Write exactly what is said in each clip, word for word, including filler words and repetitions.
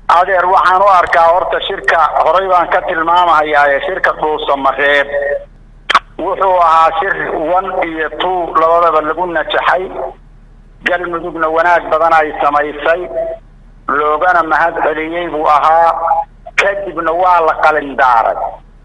adeer waxaan u arkaa horta shirka horay baan ka tilmaamayaa shirka dhuusamareeb wuxuu ahaa shir one iyo two labadaba lagu najaxay galmudugna wanaag badan ay samaysay loogana mahad celiyay buu ahaa kadibna waa la qalindaaray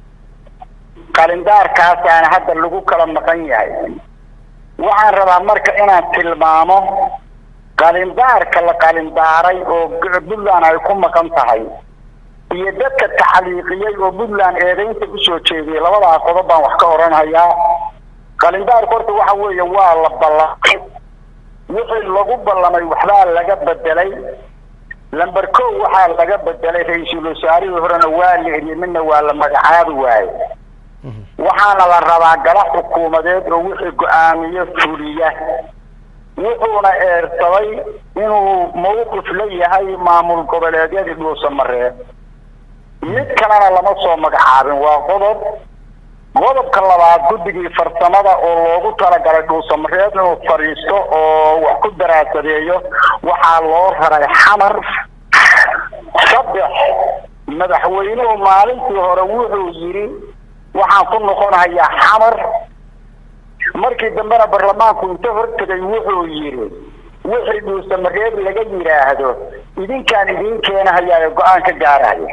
qalindaarkaas aan hadda lagu kala maqan yahay waxaan rabaa marka inaan tilmaamo qalindaarka la qalindaaray oo Puntland ay ku maqan tahay iyo dadka tacliiqiyay oo Puntland eedaynta ku soo jeediyay labada qodob baan wax ka oranayaa qalindaar korta waxa weeye waa la ballanqay wixii lagu ballamay waxba laga bedelay lambar kow waxa laga bedelay ra'iisul wasaarihii horena waa la midna waa la magacaabi waayay waxaana la rabaa gala xukuumadeed oo wixii go'aamiyo fuliya wuxuuna eersaday inuu mowqif la yahay maamul goboleedyada dhuusamareeb mid kalena lama soo magacaabin waa qodob qodobka labaad guddigii farsamada oo loogu talagalay dhuusamareeb inuu fariisto oo wax ku daraasadeeyo waxaa loo raray xamar saddex madaxweynuhu maalintii hore wuxuu yiri waxaan ku noqonayaa xamar markii dambena baarlamaanku inta hortagay wuxuu yiri wixii dhuusamareeb laga yiraahdo idinkaan idin keenayaa go'aan ka gaaraya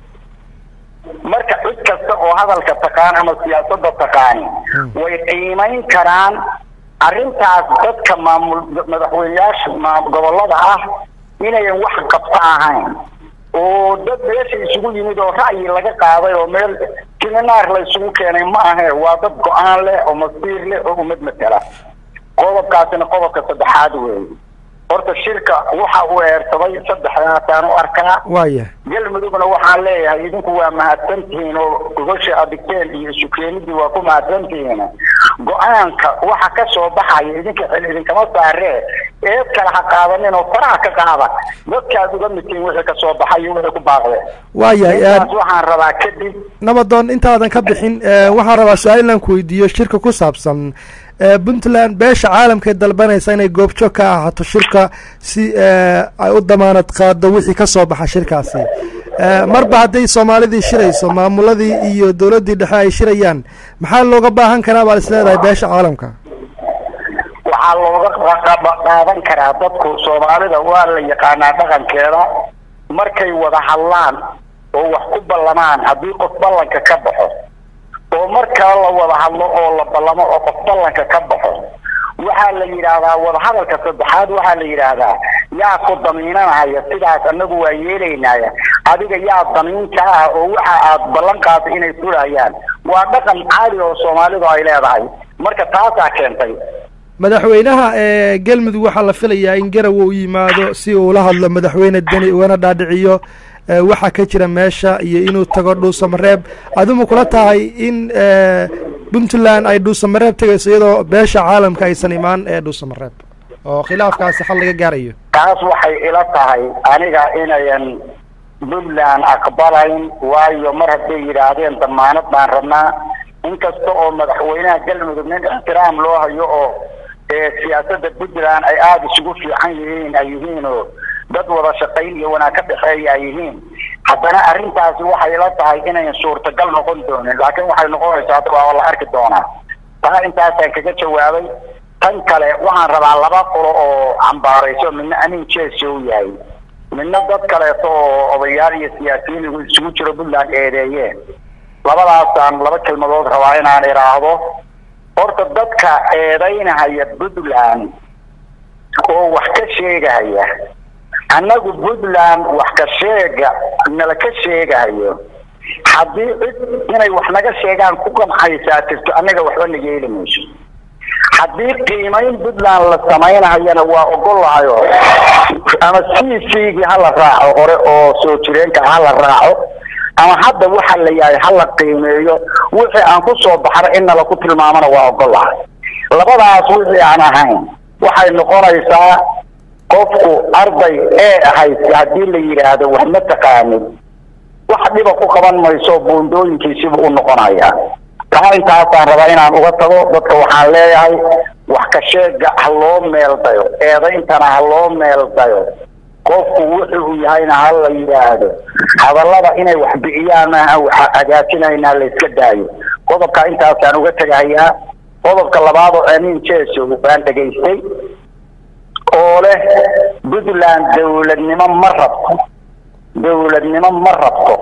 marka cid kasta oo hadalka taqaan ama siyaasadda taqaan way qiimeyn karaan arrintaas dadka maamul madaxweynayaasha gobolada ah inay wax qabta ahayn oo dad meesha isugu yimid oo ra'yi laga qaaday oo meel kiminaar la isugu keenay ma aha waa dad go'aan leh oo masiir leh oo umad matala qodobkaasina qodobka saddexaad weeye horta shirka waxa uu eersaday saddexdaasaan u arkaa waaya galmudugna waxaan leeyahay idinku waa mahadsantihiin oo gogosha adigteen iyo shukeenidii waa ku mahadsantihiin go'aanka waxa ka soo baxaya idinka xil idinkama saaree ee kala qaadaneen oo faraha ka qaada dadka uga midkiin wixii ka soo baxay wixii ku baaqday waaya waxaan rabaa kadib nabadoon intaadan ka bixin waxaan rabaa su'aal inaan ku weydiiyo shirka ku saabsan Puntland beesha caalamka dalbanaysa inay goobjoog ka ahaato shirka si ay u damaanad qaado wixii ka soo baxa shirkaasi marba haday Soomaalidii shirayso maamuladii iyo dawladii dhexe ay shirayaan maxaa looga baahan karaa baa isleedahay beesha caalamka waxaa looga qaadan karaa dadku Soomaalida waa la yaqaanaa dhaqankeeda markay wada hadlaan oo wax ku ballamaan hadii qof ballanka ka baxo oo marka la wada hadlo oo la ballamo oo qof ballanka ka baxo waxa la yiraahdaa wada hadalka saddexaad waxa la yiraahdaa yaa ku damiinanaya sidaas anagu waa yeelaynaa adiga yaa damiinka ah oo waxa aad ballan qaaday inay furayaan waa dhaqan caadi oo Soomaalidu ay leedahay marka taas ah keentay madaxweynaha ee galmudug waxa la filayaa in Garowe uu yimaado si uu la hadlo madaxweyne Dani wana dhaadhiciyo waxa ka jira meesha iyo inuu tago dhuusamareeb adigu kula tahay in Puntland ay dhuusamareeb tagayso iyadoo beesha caalamka aysan imaan ee dhuusamareeb oo khilaafkaasi xal laga gaarayo taas waxay ila tahay aniga inayan Puntland aqbalayn waayo mar haday yiraahdeen damaanad baan rabnaa inkasta oo madaxweynaha galmudug nin ixtiraam loo hayo oo ee siyaasadda Puntland ay aad isugu fiican yihiin ay yihiin oo dad wada shaqayn iyo wanaag ka dhaxeeya ay yihiin haddana arrintaasi waxay ila tahay inay suurtagal noqon doonin laakiin waxay noqonaysaa waa la arki doonaa taa intaas aan kaga jawaabay tan kale waxaan rabaa laba qolo oo cambaarayso midna anin jeeso yahay midna dad kale oo odayaal iyo siyaasiyiin isugu jiro Puntland eedeeyeen labadaasaan laba kelmadood rabaa inaan iraahdo horta dadka eedeynaya Puntland oo wax ka sheegaya annagu Puntland wax ka sheega nala ka sheegayo hadii cid inay wax naga sheegaan ku qamxaysaa tirto annaga waxba naga yeelayso hadii qiimayn Puntland la sameeynaayana waa ogolahayo ama C V hala raaco hore oo soo jireenka hala raaco ama hadda waxa la yahay hala qiimeeyo wixii aan ku soo baxay in la ku tilmaamana waa ogolahay labadaas wixii aan ahayn waxay noqonaysaa qofku arday ee ahay hadii la yiraahdo wax ma taqaanid wax dhiba ku qaban mayso boondooyinkiisa uu noqonaya taa intaasaan rabaa inaan uga tago dadka waxaan leeyahay wax ka sheega loo meel dayo eedayntana loo meel dayo qofku wuxuu yahayna hal la yiraahdo hadallada inay wax bixiyaan ma waxa agaasinayna la iska daayo qodobka intaas aan uga tagayaa qodobka labaad oo Amiin Jeeso baan dhageystay oo leh Puntland dawladnimo ma rabto dawladnimo ma rabto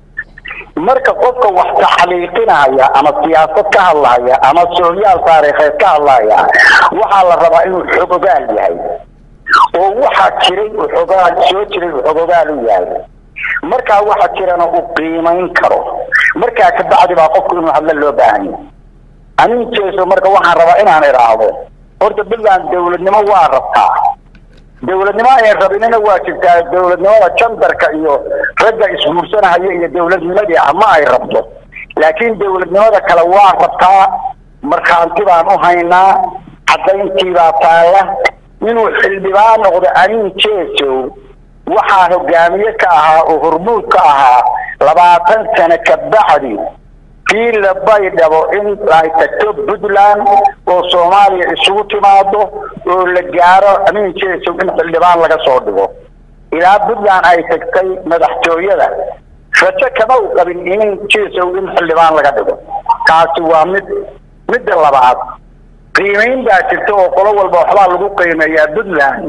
marka qofka wax taxliiqinaya ama siyaasad ka hadlaya ama sooyaal taariikheed ka hadlaya waxa la rabaa inuu xogogaal yahay oo waxa jiray xogogaal soo jiray xogogaal u yahay marka waxa jirana uu qiimeyn karo marka ka bacdi baa qofku inuu hadla loo baahan yahay Amiin Jeeso marka waxaan rabaa inaan iraahdo horta Puntland dawladnimo waa rabtaa dawladnimo ay rabinina waa jirtaa dawladnimada jandarka iyo ragga isbuursanaya iyo dawladnimadii ama ay rabto laakiin dawladnimada kale waa rabtaa markaanti baan u haynaa cadayntii baa taala inuu xildhibaan noqdo Amiin Jeeso waxa hogaamiye ka ahaa oo hormuud ka ahaa labaatan sano ka bacdi في لبايدabo in ay tagto Puntland oo Soomaaliya isugu timaado oo la gaaro Amiin Jeeso in xildhibaan laga soo dhigo ilaa Puntland ay tagtay madaxtooyada fato kama u qabin Amiin Jeeso in xildhibaan laga dhigo taasi waa mid mid labaad qiimeyn baa jirta oo qolo walba waxba lagu qiimeeyaa Puntland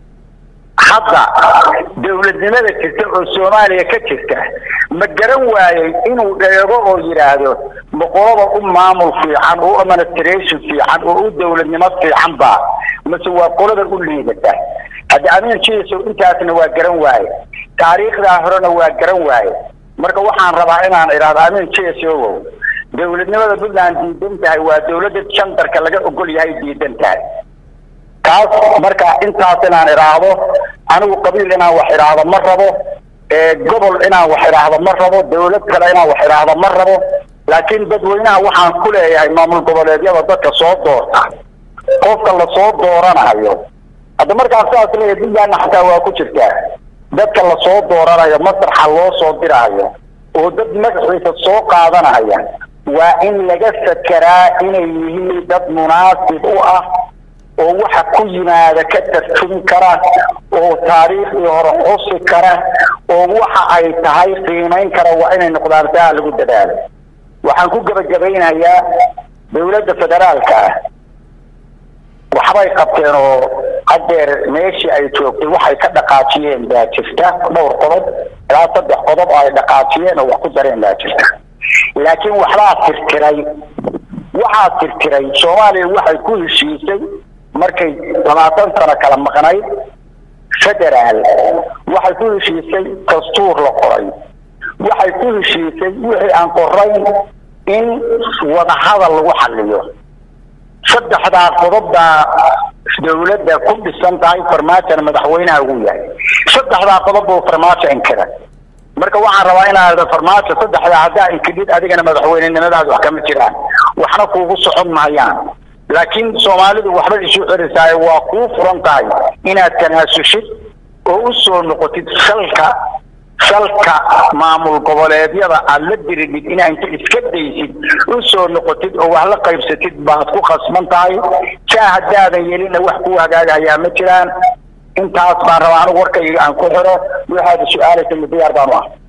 hadda dawladnimada jirta oo Soomaaliya ka jirta ma garan waayay inuu dheego oo yiraahdo boqorada u maamul fiican oo administration fiican oo dawladnimo fiican ba mase waa qolada u liidata hada Amiin Jeeso intaasna waa garan waayay taariikhda horena waa garan waayay marka waxaan rabaa inaan iraado Amiin Jeeso dawladnimada Puntland diidan tahay waa dawladda jandarka laga ogol yahay diidan tahay taas marka intaas inaan iraado anigu qabiil inaan wax iraado ma rabo ee gobol inaan wax iraado ma rabo dawlad kale inaan wax iraado ma rabo laakiin dadweynaha waxaan ku leeyahay maamul goboleedyada dadka soo doorta qofka la soo dooranayo hadda markaas saas leeyahay Puntland xataa waa ku jirtaa dadka la soo dooranayo masraxa loo soo diraayo oo dad magaciisa soo qaadanaya waa in laga fakaraa inay yihiin dad munaasib u ah oo waxa ku yimaada ka tartumi kara oo taariikh iyo hore xusi kara oo waxa ay tahay qiimeyn kara waa inay noqdaan taa lagu dadaalo waxaan ku gabagabeynayaa dawladda federaalka waxbay qabteen oo qadeer meeshii ay joogtay waxay ka dhaqaajiyeen baa jirta dhowr qodob ilaa saddex qodob ay dhaqaajiyeen oo wax ku dareen baa jirta laakiin waxbaa tirtiray waxaa tirtiray Soomaaliya waxay ku heshiisay markay labaatan sano kala maqnay federaal waxay ku heshiisay dastuur la qoray waxay ku heshiisay wixii aan qorayn in wada hadal lagu xalliyo saddexda qodobda dawladda ku dhisan tahay farmaajo madaxweynaha ugu yahay saddexda qodob oo farmaajo inkira marka waxaan rabaa inaad farmaajo saddexda hadaa inkidid adigana madaxweynenimadaada wax kama jiraan waxna kuugu socon maayaan laakiin Soomaalidu waxba isu xiriirsaay waa ku furan tahay inaad tanaasulshid oo u soo noqotid salka salka maamul goboleedyada aad la diridid inaad iska daysid u soo noqotid oo wax la qaybsatid baad ku khasban tahay shaahadaadan yeelina wax ku hagaagaya ma jiraan intaas baan rabaa anigu warkayga aan ku xiro waxaad su'aalaysay diyaar baan u ah